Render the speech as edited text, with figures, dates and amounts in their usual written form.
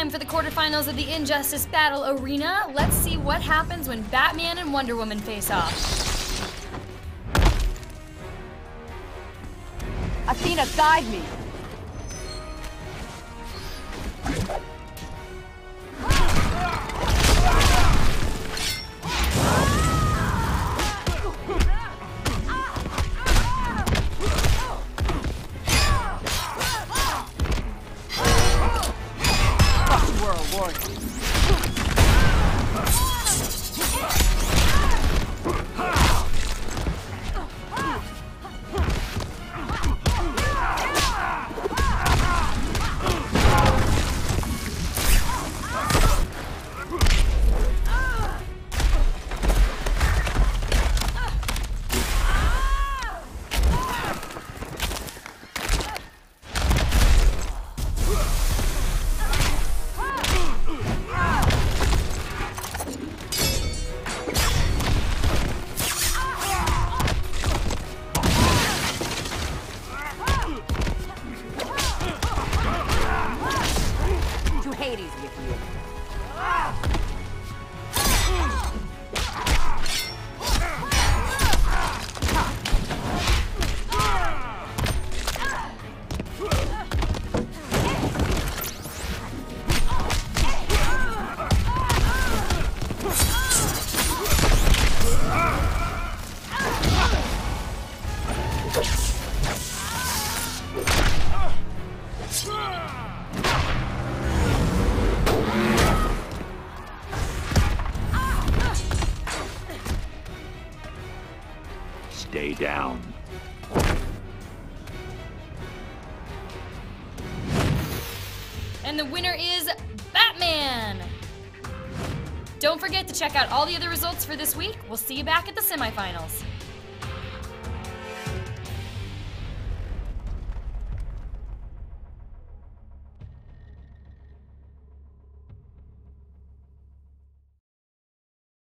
time for the quarterfinals of the Injustice Battle Arena. Let's see what happens when Batman and Wonder Woman face off. Athena, guide me! Hades with you. Stay down. And the winner is Batman! Don't forget to check out all the other results for this week. We'll see you back at the semifinals.